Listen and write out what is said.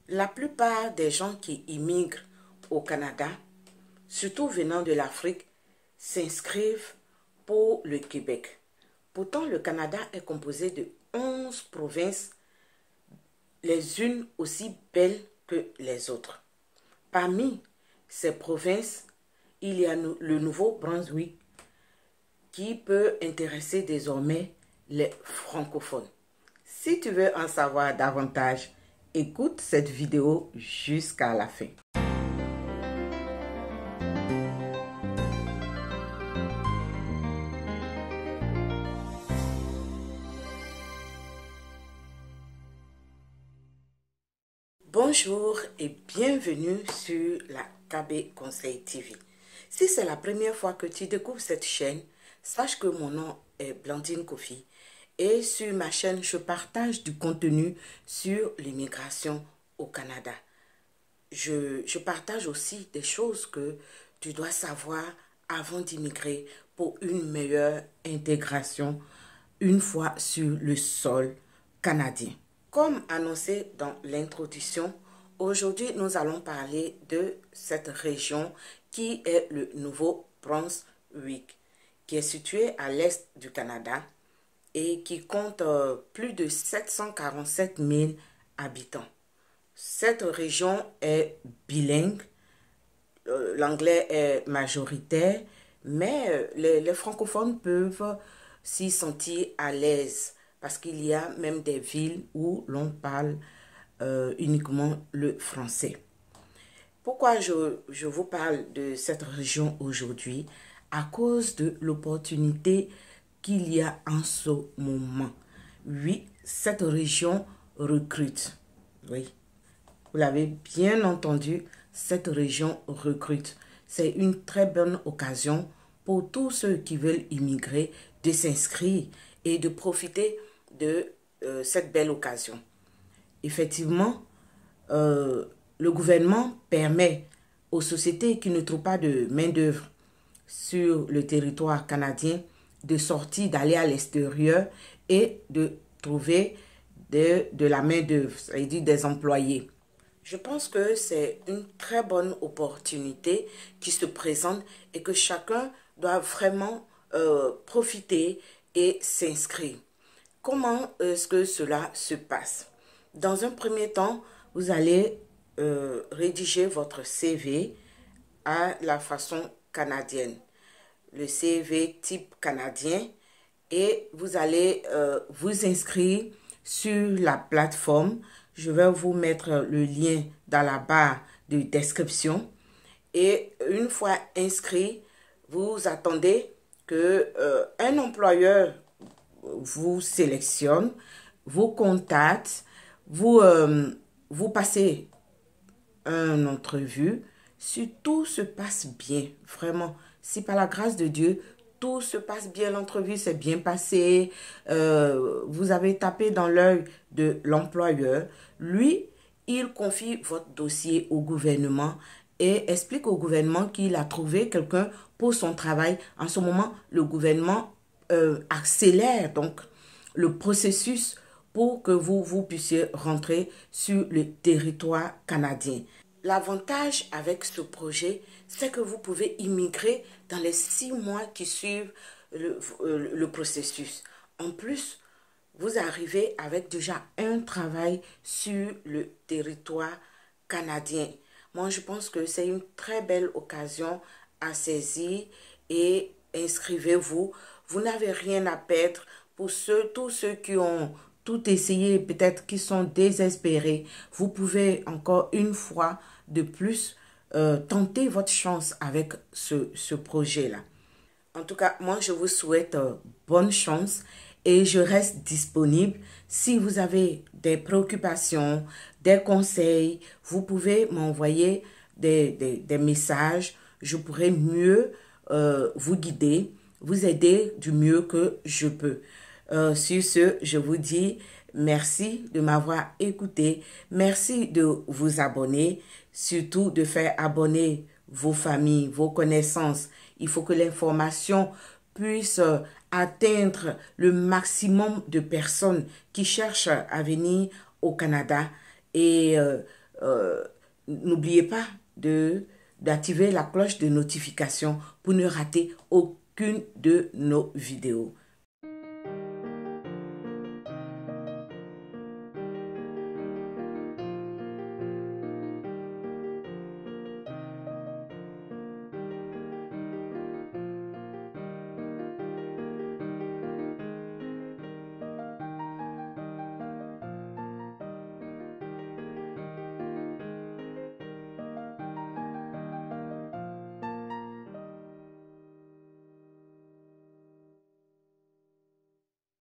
La plupart des gens qui immigrent au Canada, surtout venant de l'Afrique, s'inscrivent pour le Québec. Pourtant, le Canada est composé de 11 provinces, les unes aussi belles que les autres. Parmi ces provinces, il y a le Nouveau-Brunswick qui peut intéresser désormais les francophones. Si tu veux en savoir davantage, écoute cette vidéo jusqu'à la fin. Bonjour et bienvenue sur la KB Conseil TV. Si c'est la première fois que tu découvres cette chaîne, sache que mon nom est Blandine Kofi et sur ma chaîne, je partage du contenu sur l'immigration au Canada. Je partage aussi des choses que tu dois savoir avant d'immigrer pour une meilleure intégration une fois sur le sol canadien. Comme annoncé dans l'introduction, aujourd'hui nous allons parler de cette région qui est le Nouveau-Brunswick, qui est située à l'est du Canada et qui compte plus de 747 000 habitants. Cette région est bilingue, l'anglais est majoritaire, mais les francophones peuvent s'y sentir à l'aise parce qu'il y a même des villes où l'on parle uniquement le français. Pourquoi je vous parle de cette région aujourd'hui? À cause de l'opportunité qu'il y a en ce moment. Oui, cette région recrute. Oui, vous l'avez bien entendu, cette région recrute. C'est une très bonne occasion pour tous ceux qui veulent immigrer de s'inscrire et de profiter de cette belle occasion. Effectivement, le gouvernement permet aux sociétés qui ne trouvent pas de main-d'œuvre sur le territoire canadien de sortir, d'aller à l'extérieur et de trouver de la main-d'œuvre, c'est-à-dire des employés. Je pense que c'est une très bonne opportunité qui se présente et que chacun doit vraiment profiter et s'inscrire. Comment est-ce que cela se passe? Dans un premier temps, vous allez rédiger votre CV à la façon canadienne, le CV type canadien, et vous allez vous inscrire sur la plateforme. Je vais vous mettre le lien dans la barre de description. Et une fois inscrit, vous attendez que un employeur vous sélectionne, vous contacte, vous passez une entrevue. Si tout se passe bien, vraiment, si par la grâce de Dieu, tout se passe bien, l'entrevue s'est bien passée, vous avez tapé dans l'œil de l'employeur, lui, il confie votre dossier au gouvernement et explique au gouvernement qu'il a trouvé quelqu'un pour son travail. En ce moment, le gouvernement accélère donc le processus pour que vous puissiez rentrer sur le territoire canadien. L'avantage avec ce projet, c'est que vous pouvez immigrer dans les 6 mois qui suivent le processus. En plus, vous arrivez avec déjà un travail sur le territoire canadien. Moi, je pense que c'est une très belle occasion à saisir et inscrivez-vous. Vous n'avez rien à perdre. Pour tous ceux qui ont tout essayé, peut-être qui sont désespérés, vous pouvez encore une fois de plus tenter votre chance avec ce projet-là. En tout cas, moi, je vous souhaite bonne chance et je reste disponible. Si vous avez des préoccupations, des conseils, vous pouvez m'envoyer des messages. Je pourrai mieux vous guider, vous aider du mieux que je peux. Sur ce, je vous dis merci de m'avoir écouté. Merci de vous abonner, surtout de faire abonner vos familles, vos connaissances. Il faut que l'information puisse atteindre le maximum de personnes qui cherchent à venir au Canada et n'oubliez pas d'activer la cloche de notification pour ne rater aucune de nos vidéos.